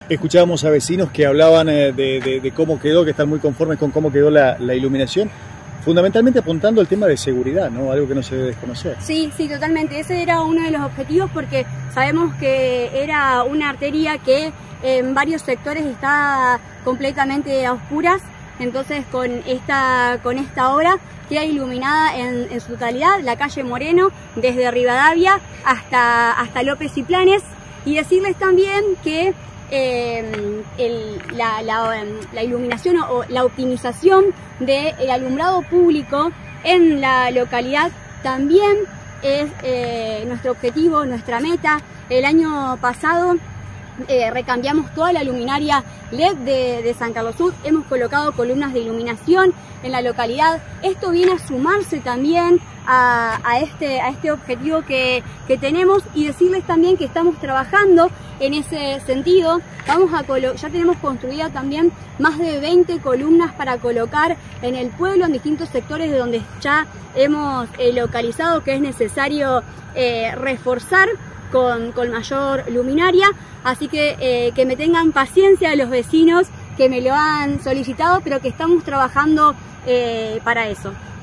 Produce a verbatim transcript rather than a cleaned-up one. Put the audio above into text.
Escuchábamos a vecinos que hablaban de, de, de cómo quedó, que están muy conformes con cómo quedó la, la iluminación, fundamentalmente apuntando al tema de seguridad, ¿no? Algo que no se debe desconocer. Sí, sí, totalmente. Ese era uno de los objetivos porque sabemos que era una arteria que en varios sectores está completamente a oscuras. Entonces con esta, con esta obra queda iluminada en, en su totalidad la calle Moreno, desde Rivadavia hasta, hasta López y Planes. Y decirles también que eh, el, la, la, la iluminación o la optimización del alumbrado público en la localidad también es eh, nuestro objetivo, nuestra meta. El año pasado Eh, recambiamos toda la luminaria L E D de, de San Carlos Sur, hemos colocado columnas de iluminación en la localidad. Esto viene a sumarse también a, a, este, a este objetivo que, que tenemos, y decirles también que estamos trabajando en ese sentido. Vamos a ya tenemos construida también más de veinte columnas para colocar en el pueblo, en distintos sectores de donde ya hemos eh, localizado que es necesario eh, reforzar Con, con mayor luminaria, así que eh, que me tengan paciencia los vecinos que me lo han solicitado, pero que estamos trabajando eh, para eso.